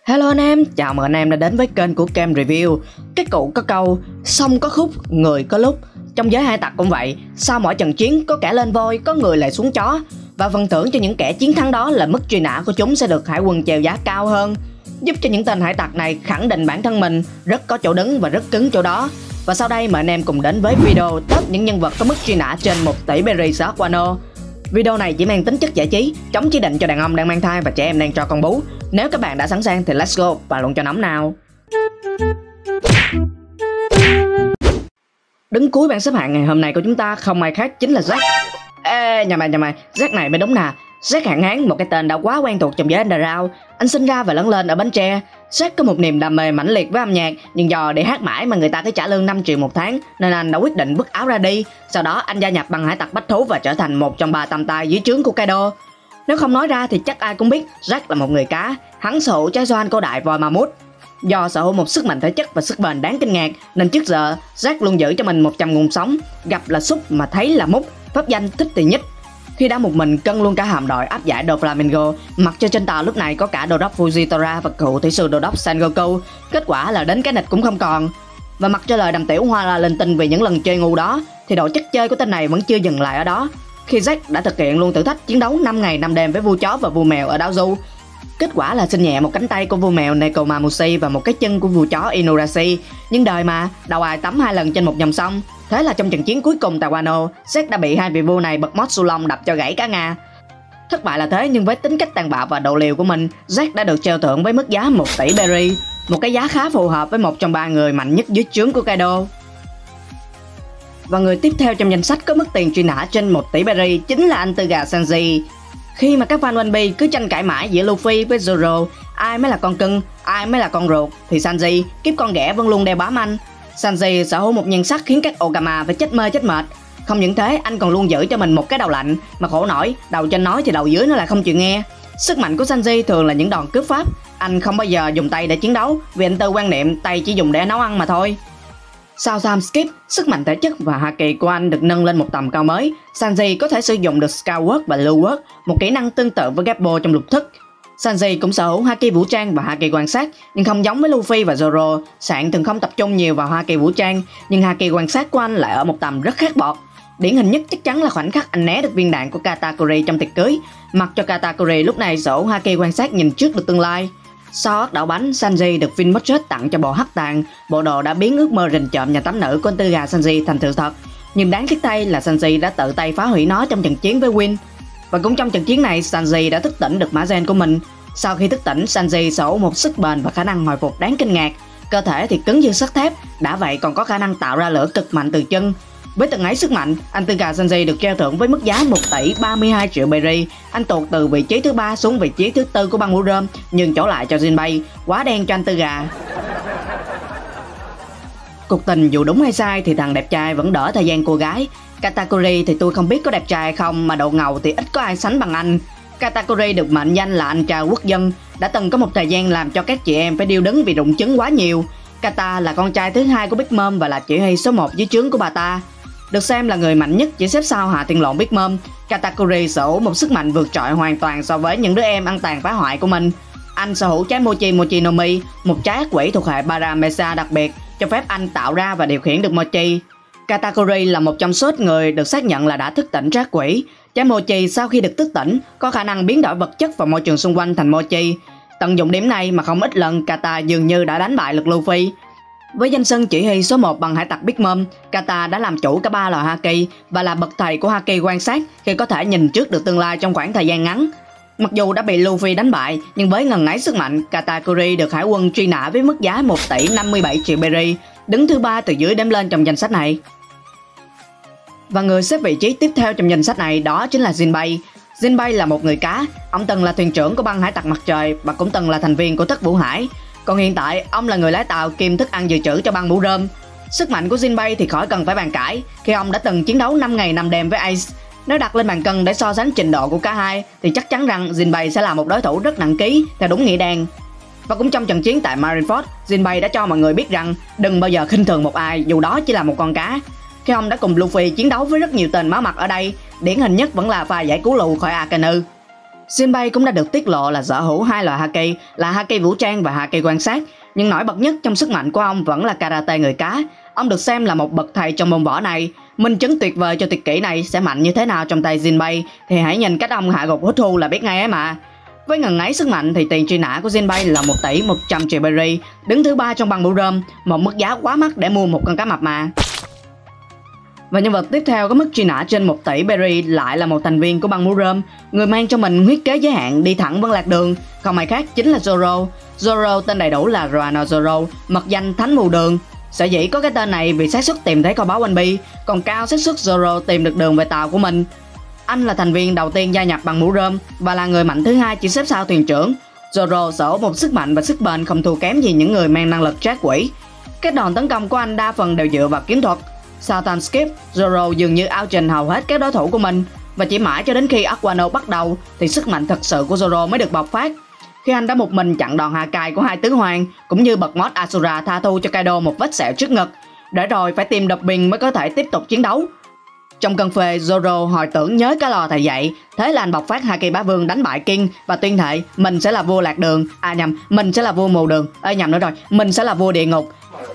Hello anh em, chào mừng anh em đã đến với kênh của Kem Review. Cái cụ có câu, sông có khúc, người có lúc. Trong giới hải tặc cũng vậy, sau mỗi trận chiến có kẻ lên voi, có người lại xuống chó. Và phần thưởng cho những kẻ chiến thắng đó là mức truy nã của chúng sẽ được hải quân chèo giá cao hơn, giúp cho những tên hải tặc này khẳng định bản thân mình rất có chỗ đứng và rất cứng chỗ đó. Và sau đây mời anh em cùng đến với video top những nhân vật có mức truy nã trên 1 tỷ berry sở Wano. Video này chỉ mang tính chất giải trí, chống chỉ định cho đàn ông đang mang thai và trẻ em đang cho con bú. Nếu các bạn đã sẵn sàng thì let's go và luôn cho nóng nào. Đứng cuối bảng xếp hạng ngày hôm nay của chúng ta không ai khác chính là Jack. Ê, nhà mày, Jack này mới đúng nè. Jack hạn hán, một cái tên đã quá quen thuộc trong giới underground. Anh sinh ra và lớn lên ở Bến Tre. Jack có một niềm đam mê mãnh liệt với âm nhạc, nhưng do để hát mãi mà người ta cứ trả lương 5 triệu một tháng nên anh đã quyết định vứt áo ra đi. Sau đó anh gia nhập băng hải tặc Bách Thú và trở thành một trong 3 tầm tay dưới trướng của Kaido. Nếu không nói ra thì chắc ai cũng biết Jack là một người cá. Hắn sở hữu trái xoan cổ đại voi ma mút. Do sở hữu một sức mạnh thể chất và sức bền đáng kinh ngạc nên trước giờ Jack luôn giữ cho mình 100 nguồn sống. Gặp là xúc mà thấy là mút, pháp danh thích thì nhất. Khi đã một mình cân luôn cả hạm đội áp giải Doflamingo, mặc cho trên tàu lúc này có cả đô đốc Fujitora và cựu thủy sư đô đốc Sengoku. Kết quả là đến cái nịch cũng không còn. Và mặc cho lời đàm tiểu hoa la linh tinh vì những lần chơi ngu đó, thì độ chất chơi của tên này vẫn chưa dừng lại ở đó. Khi Jack đã thực hiện luôn thử thách chiến đấu 5 ngày 5 đêm với vua chó và vua mèo ở đảo Du. Kết quả là xin nhẹ một cánh tay của vua mèo Nekomamushi và một cái chân của vua chó Inuarashi. Nhưng đời mà, đâu ai tắm 2 lần trên một dòng sông. Thế là trong trận chiến cuối cùng tại Wano, Jack đã bị hai vị vua này bật mót su lông đập cho gãy cả ngà. Thất bại là thế, nhưng với tính cách tàn bạo và độ liều của mình, Jack đã được treo thưởng với mức giá 1 tỷ berry, một cái giá khá phù hợp với một trong 3 người mạnh nhất dưới trướng của Kaido. Và người tiếp theo trong danh sách có mức tiền truy nã trên 1 tỷ berry chính là anh Tư Gà Sanji. Khi mà các fan One Piece cứ tranh cãi mãi giữa Luffy với Zoro, ai mới là con cưng, ai mới là con ruột, thì Sanji, kiếp con ghẻ vẫn luôn đeo bám anh. Sanji sở hữu một nhan sắc khiến các Okama phải chết mê chết mệt. Không những thế, anh còn luôn giữ cho mình một cái đầu lạnh, mà khổ nổi, đầu trên nói thì đầu dưới nó lại không chịu nghe. Sức mạnh của Sanji thường là những đòn cướp pháp. Anh không bao giờ dùng tay để chiến đấu, vì anh Tư quan niệm tay chỉ dùng để nấu ăn mà thôi. Sau time skip, sức mạnh thể chất và haki của anh được nâng lên một tầm cao mới. Sanji có thể sử dụng được Scoutwork và Lewwork, một kỹ năng tương tự với Gappo trong lục thức. Sanji cũng sở hữu haki vũ trang và haki quan sát, nhưng không giống với Luffy và Zoro, Sạn thường không tập trung nhiều vào haki vũ trang, nhưng haki quan sát của anh lại ở một tầm rất khác bọt. Điển hình nhất chắc chắn là khoảnh khắc anh né được viên đạn của Katakuri trong tiệc cưới, mặc cho Katakuri lúc này sở hữu haki quan sát nhìn trước được tương lai. Sau ớt đảo bánh, Sanji được Vin Budget tặng cho bộ hắc tàng, bộ đồ đã biến ước mơ rình trộm nhà tắm nữ của anh Tư Gà Sanji thành sự thật. Nhưng đáng tiếc thay là Sanji đã tự tay phá hủy nó trong trận chiến với Win. Và cũng trong trận chiến này, Sanji đã thức tỉnh được mã gen của mình. Sau khi thức tỉnh, Sanji sở hữu một sức bền và khả năng hồi phục đáng kinh ngạc. Cơ thể thì cứng như sắt thép, đã vậy còn có khả năng tạo ra lửa cực mạnh từ chân. Với từng ấy sức mạnh, anh Tư Gà Sanji được treo thưởng với mức giá 1 tỷ 32 triệu berry. Anh tụt từ vị trí thứ 3 xuống vị trí thứ 4 của băng mũ rơm, nhường chỗ lại cho Jinbei. Quá đen cho anh Tư Gà. Cuộc tình dù đúng hay sai thì thằng đẹp trai vẫn đỡ thời gian cô gái. Katakuri thì tôi không biết có đẹp trai hay không, mà độ ngầu thì ít có ai sánh bằng anh. Katakuri được mệnh danh là anh trai quốc dân, đã từng có một thời gian làm cho các chị em phải điêu đứng vì rụng trứng quá nhiều. Kata là con trai thứ 2 của Big Mom và là chỉ huy số 1 dưới trướng của bà ta. Được xem là người mạnh nhất chỉ xếp sau Hạ Thiên Lộn Big Mom, Katakuri sở hữu một sức mạnh vượt trội hoàn toàn so với những đứa em ăn tàn phá hoại của mình. Anh sở hữu trái Mochi Mochi no Mi, một trái ác quỷ thuộc hệ Paramesa đặc biệt, cho phép anh tạo ra và điều khiển được Mochi. Katakuri là một trong số ít người được xác nhận là đã thức tỉnh trái ác quỷ. Trái Mochi sau khi được thức tỉnh có khả năng biến đổi vật chất và môi trường xung quanh thành Mochi. Tận dụng điểm này mà không ít lần Kata dường như đã đánh bại được Luffy. Với danh xưng chỉ huy số 1 bằng hải tặc Big Mom, Kata đã làm chủ cả 3 loại haki và là bậc thầy của haki quan sát khi có thể nhìn trước được tương lai trong khoảng thời gian ngắn. Mặc dù đã bị Luffy đánh bại, nhưng với ngần ấy sức mạnh, Katakuri được hải quân truy nã với mức giá 1 tỷ 57 triệu berry, đứng thứ 3 từ dưới đếm lên trong danh sách này. Và người xếp vị trí tiếp theo trong danh sách này đó chính là Jinbei. Jinbei là một người cá, ông từng là thuyền trưởng của băng hải tặc mặt trời và cũng từng là thành viên của Thất Vũ Hải. Còn hiện tại, ông là người lái tàu kiêm thức ăn dự trữ cho băng mũ rơm. Sức mạnh của Jinbei thì khỏi cần phải bàn cãi, khi ông đã từng chiến đấu 5 ngày 5 đêm với Ace. Nếu đặt lên bàn cân để so sánh trình độ của cả hai, thì chắc chắn rằng Jinbei sẽ là một đối thủ rất nặng ký, theo đúng nghĩa đen. Và cũng trong trận chiến tại Marineford, Jinbei đã cho mọi người biết rằng đừng bao giờ khinh thường một ai, dù đó chỉ là một con cá. Khi ông đã cùng Luffy chiến đấu với rất nhiều tên máu mặt ở đây, điển hình nhất vẫn là pha giải cứu lù khỏi Akainu. Jinbei cũng đã được tiết lộ là sở hữu hai loại haki là haki vũ trang và haki quan sát, nhưng nổi bật nhất trong sức mạnh của ông vẫn là karate người cá. Ông được xem là một bậc thầy trong môn võ này. Minh chứng tuyệt vời cho tuyệt kỹ này sẽ mạnh như thế nào trong tay Jinbei thì hãy nhìn cách ông hạ gục hút thu là biết ngay ấy mà. Với ngần ấy sức mạnh thì tiền truy nã của Jinbei là 1 tỷ 100 triệu berry, đứng thứ 3 trong băng mũ rơm, một mức giá quá mắc để mua một con cá mập mà. Và nhân vật tiếp theo có mức truy nã trên 1 tỷ berry lại là một thành viên của băng mũ rơm, người mang trong mình huyết kế giới hạn đi thẳng vẫn lạc đường, không ai khác chính là Zoro. Zoro tên đầy đủ là Roano Zoro, mật danh Thánh Mù Đường. Sở dĩ có cái tên này vì xác suất tìm thấy kho báu One Piece còn cao xác suất Zoro tìm được đường về tàu của mình. Anh là thành viên đầu tiên gia nhập băng mũ rơm và là người mạnh thứ hai chỉ xếp sau thuyền trưởng. Zoro sở hữu một sức mạnh và sức bền không thua kém gì những người mang năng lực trác quỷ. Các đòn tấn công của anh đa phần đều dựa vào kiếm thuật. Sau time skip, Zoro dường như ao trình hầu hết các đối thủ của mình, và chỉ mãi cho đến khi Aquano bắt đầu thì sức mạnh thật sự của Zoro mới được bộc phát. Khi anh đã một mình chặn đòn Hakai của hai tứ hoàng, cũng như bật mod Asura tha thu cho Kaido một vết sẹo trước ngực, để rồi phải tìm đập bình mới có thể tiếp tục chiến đấu. Trong cơn phê, Zoro hồi tưởng nhớ cái lò thầy dạy, thế là anh bộc phát Haki Bá Vương đánh bại King và tuyên thệ mình sẽ là vua lạc đường, mình sẽ là vua mù đường, nhầm nữa rồi, mình sẽ là vua địa ngục.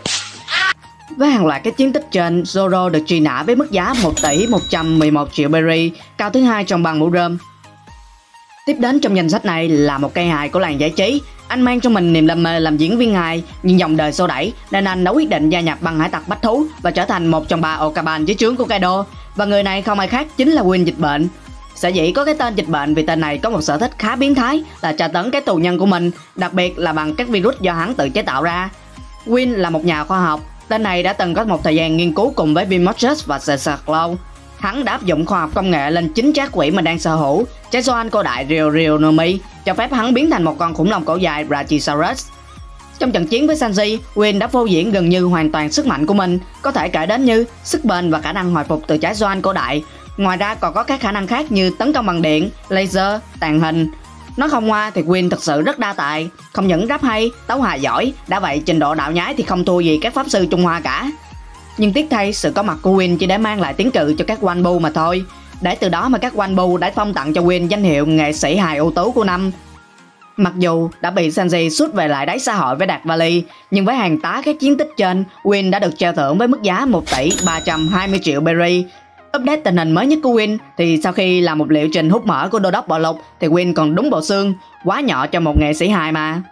Với hàng loạt các chiến tích trên, Zoro được truy nã với mức giá 1 tỷ 111 triệu berry, cao thứ hai trong băng mũ rơm. Tiếp đến trong danh sách này là một cây hài của làng giải trí. Anh mang trong mình niềm đam mê làm diễn viên hài, nhưng dòng đời xô đẩy nên anh đã quyết định gia nhập băng hải tặc bách thú và trở thành một trong 3 Okaban dưới trướng của Kaido. Và người này không ai khác chính là Queen Dịch Bệnh. Sở dĩ có cái tên Dịch Bệnh vì tên này có một sở thích khá biến thái là tra tấn các tù nhân của mình, đặc biệt là bằng các virus do hắn tự chế tạo ra. Queen là một nhà khoa học. Tên này đã từng có một thời gian nghiên cứu cùng với Vimorchus và Caesar Claw. Hắn đã áp dụng khoa học công nghệ lên chính trác quỷ mình đang sở hữu, trái Zoan cổ đại Ryo no Mi, cho phép hắn biến thành một con khủng long cổ dài Brachiosaurus. Trong trận chiến với Sanji, Queen đã phô diễn gần như hoàn toàn sức mạnh của mình, có thể kể đến như sức bền và khả năng hồi phục từ trái Zoan cổ đại. Ngoài ra còn có các khả năng khác như tấn công bằng điện, laser, tàng hình. Nói không ngoa thì Queen thực sự rất đa tài, không những rap hay, tấu hài giỏi, đã vậy trình độ đạo nhái thì không thua gì các pháp sư Trung Hoa cả. Nhưng tiếc thay, sự có mặt của Queen chỉ để mang lại tiếng cự cho các One Piece mà thôi. Để từ đó mà các One Piece đã phong tặng cho Queen danh hiệu nghệ sĩ hài ưu tú của năm. Mặc dù đã bị Sanji sút về lại đáy xã hội với Đạt Valley, nhưng với hàng tá các chiến tích trên, Queen đã được treo thưởng với mức giá 1 tỷ 320 triệu berry. Update tình hình mới nhất của Queen thì sau khi làm một liệu trình hút mỡ của Đô đốc Bọ Lục thì Queen còn đúng bộ xương, quá nhỏ cho một nghệ sĩ hài mà.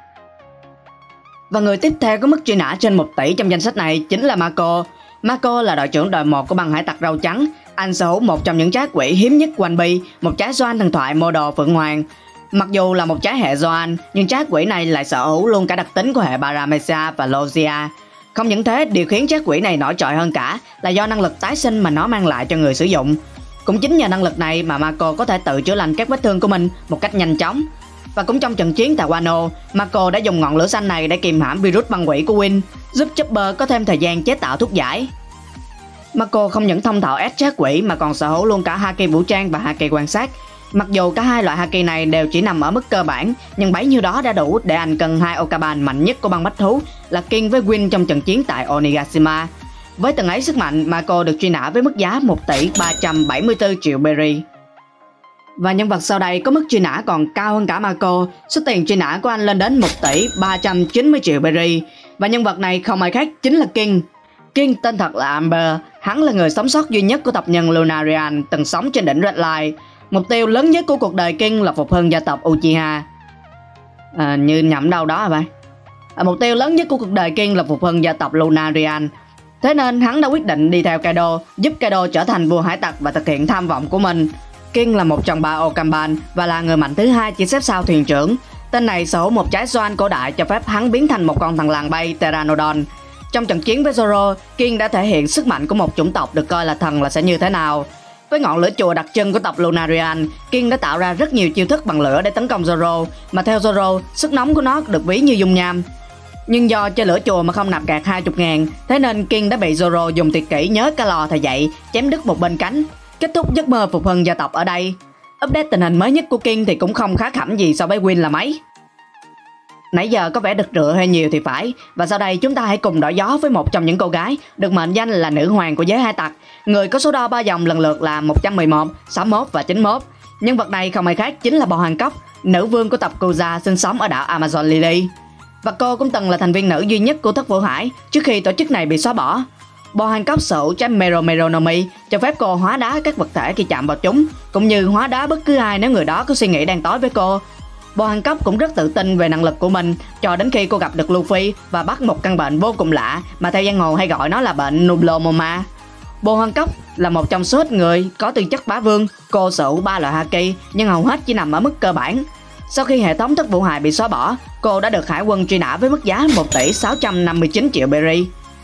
Và người tiếp theo có mức truy nã trên 1 tỷ trong danh sách này chính là Mako. Mako là đội trưởng đời 1 của băng hải tặc râu trắng. Anh sở hữu một trong những trái quỷ hiếm nhất của One Piece, một trái Zoan thần thoại model Phượng Hoàng. Mặc dù là một trái hệ Zoan, nhưng trái quỷ này lại sở hữu luôn cả đặc tính của hệ Paramecia và Logia. Không những thế, điều khiến trái quỷ này nổi trội hơn cả là do năng lực tái sinh mà nó mang lại cho người sử dụng. Cũng chính nhờ năng lực này mà Mako có thể tự chữa lành các vết thương của mình một cách nhanh chóng. Và cũng trong trận chiến tại Wano, Mako đã dùng ngọn lửa xanh này để kìm hãm virus băng quỷ của Queen, giúp Chopper có thêm thời gian chế tạo thuốc giải. Mako không những thông thạo ép trái quỷ mà còn sở hữu luôn cả haki vũ trang và haki quan sát. Mặc dù cả hai loại haki này đều chỉ nằm ở mức cơ bản, nhưng bấy nhiêu đó đã đủ để anh cân hai Okaban mạnh nhất của băng bách thú là King với Queen trong trận chiến tại Onigashima. Với từng ấy sức mạnh, Mako được truy nã với mức giá 1 tỷ 374 triệu berry. Và nhân vật sau đây có mức truy nã còn cao hơn cả Mako, số tiền truy nã của anh lên đến 1 tỷ 390 triệu berry. Và nhân vật này không ai khác chính là King. King tên thật là Amber, hắn là người sống sót duy nhất của tộc nhân Lunarian từng sống trên đỉnh Red Line. Mục tiêu lớn nhất của cuộc đời King là phục hưng gia tộc Uchiha. Như nhầm đâu đó rồi. Mục tiêu lớn nhất của cuộc đời King là phục hưng gia tộc Lunarian. Thế nên hắn đã quyết định đi theo Kaido, giúp Kaido trở thành vua hải tặc và thực hiện tham vọng của mình. King là một trong 3 Okaban và là người mạnh thứ hai chỉ xếp sau thuyền trưởng. Tên này sở hữu một trái Zoan cổ đại cho phép hắn biến thành một con thằn lằn bay Pteranodon. Trong trận chiến với Zoro, King đã thể hiện sức mạnh của một chủng tộc được coi là thần là sẽ như thế nào. Với ngọn lửa chùa đặc trưng của tộc Lunarian, King đã tạo ra rất nhiều chiêu thức bằng lửa để tấn công Zoro, mà theo Zoro, sức nóng của nó được ví như dung nham. Nhưng do chơi lửa chùa mà không nạp gạt 20.000, thế nên King đã bị Zoro dùng tuyệt kỹ nhớ cái lò thầy dạy, chém đứt một bên cánh, kết thúc giấc mơ phục hưng gia tộc ở đây. Update tình hình mới nhất của King thì cũng không khá khẩm gì so với Queen là mấy. Nãy giờ có vẻ đực rựa hơi nhiều thì phải, và sau đây chúng ta hãy cùng đổi gió với một trong những cô gái được mệnh danh là nữ hoàng của giới hải tặc, người có số đo 3 dòng lần lượt là 111, 61 và 91. Nhân vật này không ai khác chính là Bò Hoàng Cóc, nữ vương của tộc Koza sinh sống ở đảo Amazon Lily. Và cô cũng từng là thành viên nữ duy nhất của Thất Vũ Hải trước khi tổ chức này bị xóa bỏ. Bò Hoàng Cóc sở hữu trái Meromeronomy cho phép cô hóa đá các vật thể khi chạm vào chúng, cũng như hóa đá bất cứ ai nếu người đó có suy nghĩ đen tối với cô. Bò Hoàng Cóc cũng rất tự tin về năng lực của mình cho đến khi cô gặp được Luffy và bắt một căn bệnh vô cùng lạ mà theo giang hồ hay gọi nó là bệnh Nublomoma. Bò Hoàng Cóc là một trong số ít người có tư chất bá vương. Cô sở hữu 3 loại haki nhưng hầu hết chỉ nằm ở mức cơ bản. Sau khi hệ thống Thất Vũ Hải bị xóa bỏ, cô đã được hải quân truy nã với mức giá 1 tỷ 659 triệu berry.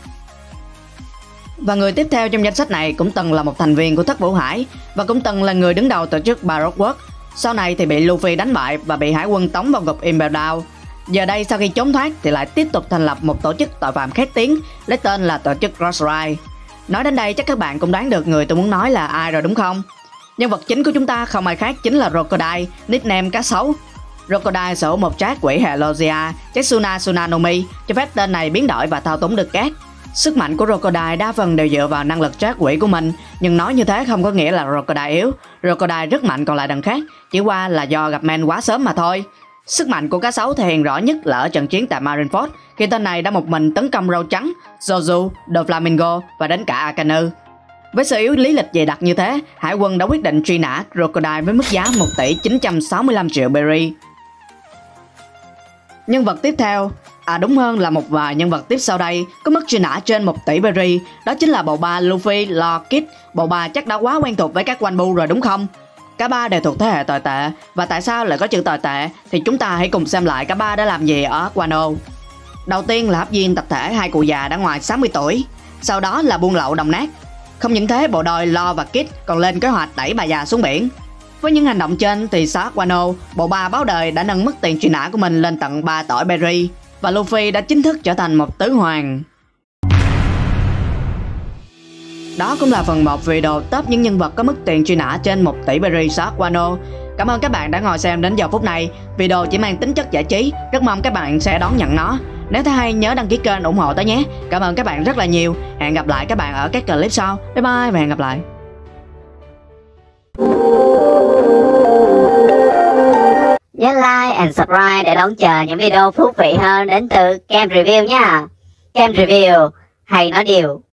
Và người tiếp theo trong danh sách này cũng từng là một thành viên của Thất Vũ Hải và cũng từng là người đứng đầu tổ chức Baroque Works. Sau này thì bị Luffy đánh bại và bị hải quân tống vào ngục Impel Down. Giờ đây sau khi trốn thoát thì lại tiếp tục thành lập một tổ chức tội phạm khét tiếng lấy tên là tổ chức Crossride. Nói đến đây chắc các bạn cũng đoán được người tôi muốn nói là ai rồi đúng không? Nhân vật chính của chúng ta không ai khác chính là Crocodile, nickname cá sấu. Crocodile sở hữu một trái quỷ hệ Logia, trái Suna Sunanomi, cho phép tên này biến đổi và thao túng được cát. Sức mạnh của Crocodile đa phần đều dựa vào năng lực trái quỷ của mình, nhưng nói như thế không có nghĩa là Crocodile yếu. Crocodile rất mạnh còn lại đằng khác, chỉ qua là do gặp men quá sớm mà thôi. Sức mạnh của cá sấu thể hiện rõ nhất là ở trận chiến tại Marineford, khi tên này đã một mình tấn công Râu Trắng, Joju, Doflamingo và đến cả Akainu. Với sự yếu lý lịch dày đặc như thế, hải quân đã quyết định truy nã Crocodile với mức giá 1 tỷ 965 triệu berry. Nhân vật tiếp theo, đúng hơn là một vài nhân vật tiếp sau đây có mức truy nã trên 1 tỷ berry, đó chính là bộ ba Luffy, Law, Kid. Bộ ba chắc đã quá quen thuộc với các One Piece rồi đúng không? Cả ba đều thuộc thế hệ tồi tệ, và tại sao lại có chữ tồi tệ thì chúng ta hãy cùng xem lại cả ba đã làm gì ở Wano. Đầu tiên là hấp viên tập thể hai cụ già đã ngoài 60 tuổi, sau đó là buôn lậu đồng nát. Không những thế, bộ đôi Law và Kid còn lên kế hoạch đẩy bà già xuống biển. Với những hành động trên thì xã Wano, bộ ba báo đời đã nâng mức tiền truy nã của mình lên tận 3 tỏi berry, và Luffy đã chính thức trở thành một tứ hoàng. Đó cũng là phần 1 video top những nhân vật có mức tiền truy nã trên 1 tỷ berry xã Wano. Cảm ơn các bạn đã ngồi xem đến giờ phút này. Video chỉ mang tính chất giải trí, rất mong các bạn sẽ đón nhận nó. Nếu thấy hay nhớ đăng ký kênh ủng hộ tới nhé. Cảm ơn các bạn rất là nhiều. Hẹn gặp lại các bạn ở các clip sau. Bye bye và hẹn gặp lại. Nhớ like and subscribe để đón chờ những video thú vị hơn đến từ Kem Review nha. Kem Review hay nói điều.